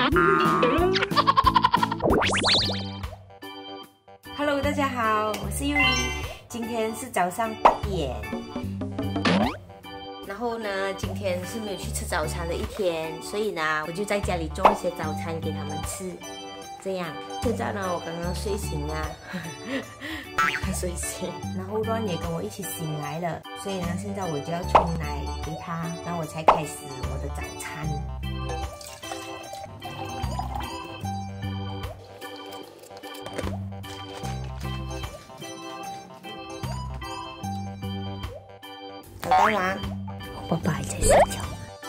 Hello， 大家好，我是优怡，今天是早上8点。然后呢，今天是没有去吃早餐的一天，所以呢，我就在家里做一些早餐给他们吃。这样，现在呢，我刚刚睡醒啊，睡醒，然后Ron也跟我一起醒来了，所以呢，现在我就要冲奶给他，然后我才开始我的早餐。当然，我爸爸还在睡觉。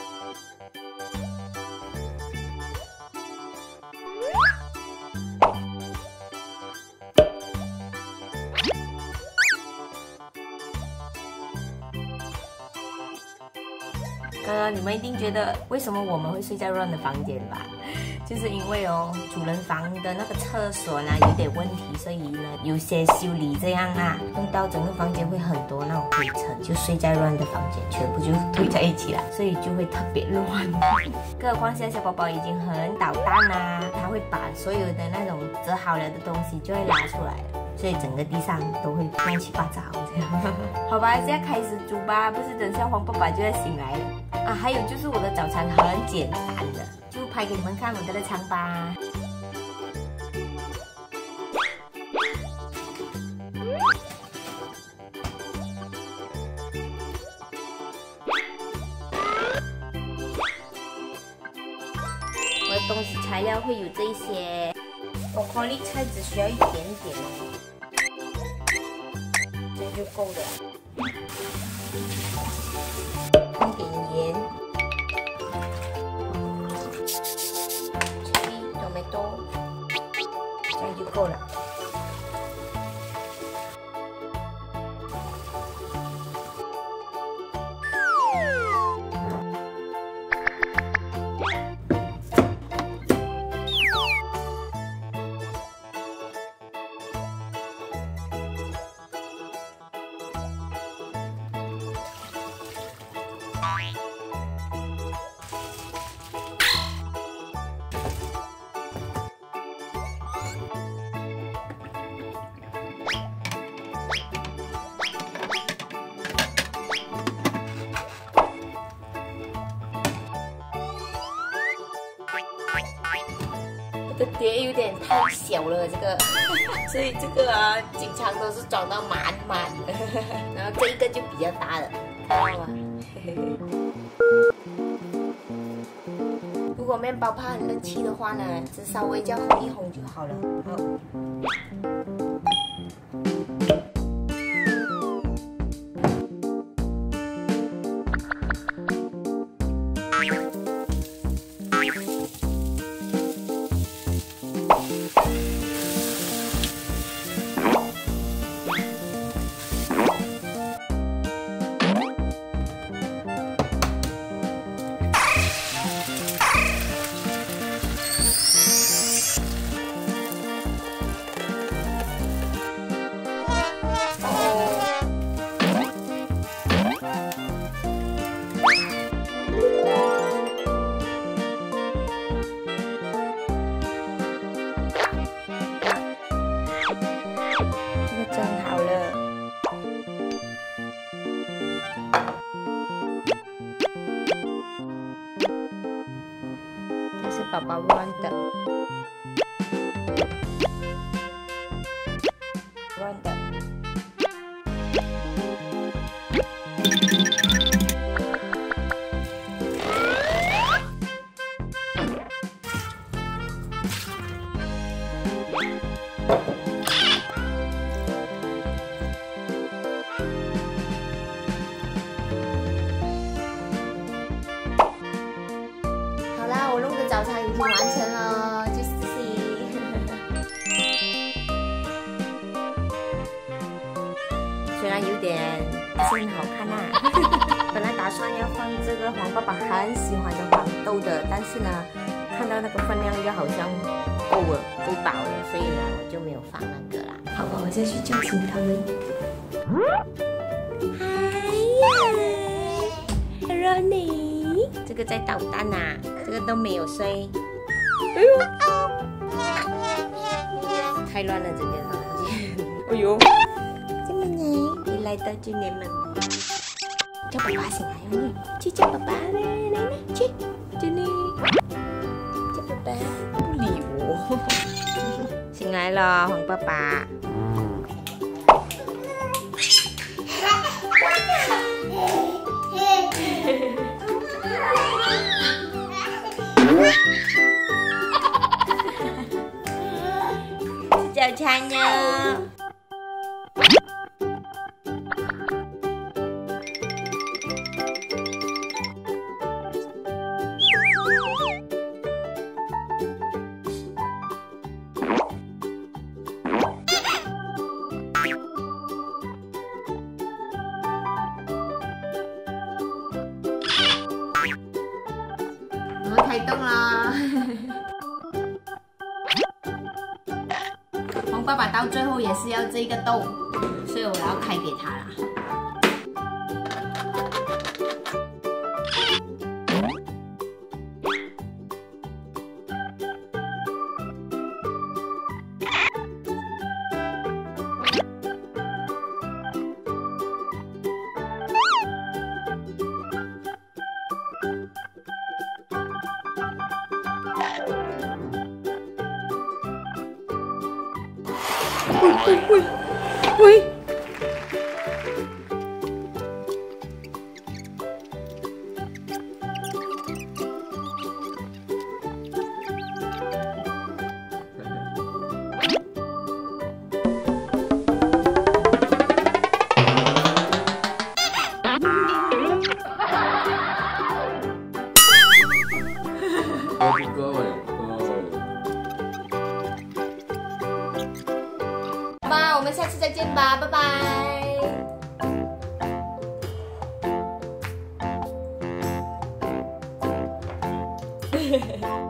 刚刚你们一定觉得为什么我们会睡在Ron的房间吧？就是因为主人房的那个厕所呢有点问题，所以呢有些修理这样啊，弄到整个房间会很多那种灰尘，就睡在Ron的房间，全部就堆在一起了，所以就会特别乱。更何况现在小宝宝已经很捣蛋啦，他会把所有的那种折好了的东西就会拉出来了。所以整个地上都会乱七八糟这样。好吧，现在开始煮吧，不是等下黄爸爸就要醒来了啊！还有就是我的早餐很简单的，就拍给你们看我的日常吧。我的东西材料会有这一些，broccoli菜只需要一点点哦。就够了，放点盐，tomato， 这样就够了。这个碟有点太小了，这个，所以这个啊，经常都是装到满满的，然后这一个就比较大了，看到吗？如果面包怕很冷气的话呢，只稍微叫烘一烘就好了。好。蒸好了，这是宝宝Ron的，Ron的。我弄的早餐已经完成了，就是虽然有点不是很好看啊，本来打算要放这个黄爸爸很喜欢的黄豆的，但是呢，看到那个分量又好像够了，够饱了，所以呢，我就没有放那个啦。好吧，我再去叫醒他们。Ronnie， 这个在捣蛋呐，这个都没有睡。 哎呦，太乱了这间房间。哎呦，这么来，你来到这里吗？叫爸爸醒来哦，你去叫爸爸来，去这里，叫爸爸，不理我。醒来了，黄爸爸。吃早餐呢。我们开动啦！黄爸爸到最后也是要这个豆，所以我要开给他啦。喂！妈，我们下次再见吧，拜拜。